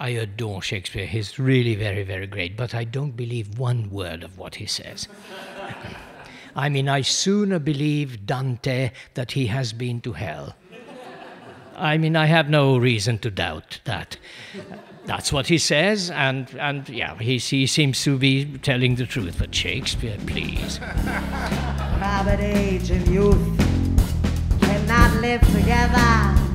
I adore Shakespeare. He's really very, very great, but I don't believe one word of what he says. I mean, I sooner believe Dante that he has been to hell. I mean, I have no reason to doubt that. That's what he says, and yeah, he seems to be telling the truth. But Shakespeare, please. Private age and youth cannot live together.